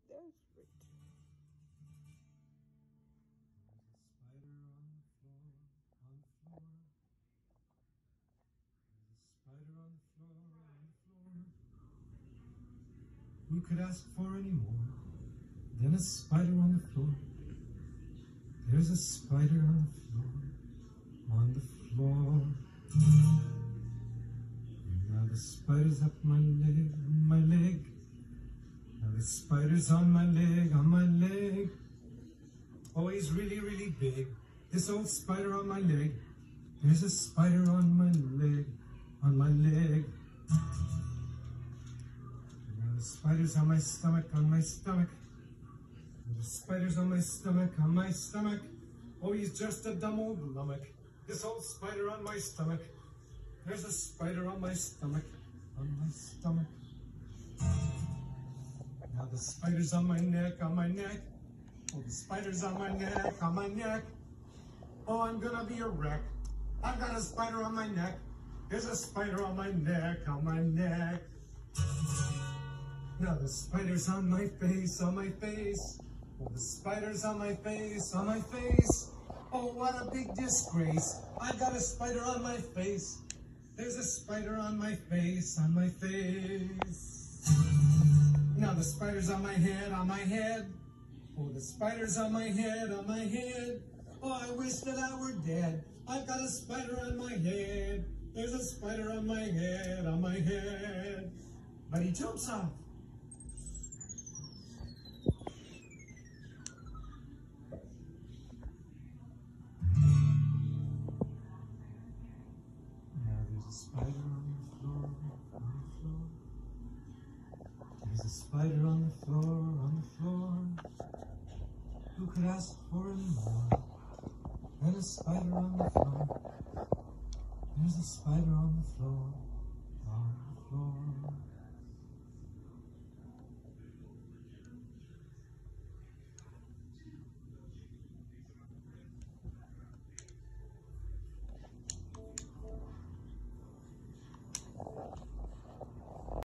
desperate. Spider on the floor, on the floor. Who could ask for any more than a spider on the floor? There's a spider on the floor, on the floor. Now the spider's up my leg, on my leg. Now the spider's on my leg, on my leg. Oh, he's really, really big. This old spider on my leg. There's a spider on my leg, on my leg. Now the spider's on my stomach, on my stomach. The spider's on my stomach, on my stomach. Oh, he's just a dumb old lummock. This old spider on my stomach. There's a spider on my stomach, on my stomach. Now the spider's on my neck, on my neck. Oh, the spider's on my neck, on my neck. Oh, I'm gonna be a wreck. I've got a spider on my neck. There's a spider on my neck, on my neck. Now the spider's on my face, on my face. Oh, the spider's on my face, on my face. Oh, what a big disgrace. I've got a spider on my face. There's a spider on my face, on my face. Now the spider's on my head, on my head. Oh, the spider's on my head, on my head. Oh, I wish that I were dead. I've got a spider on my head. There's a spider on my head, on my head. But he jumps off. Now there's a spider on the floor, on the floor. There's a spider on the floor, on the floor. Who could ask for any more than a spider on the floor? There's a spider on the floor, on the floor.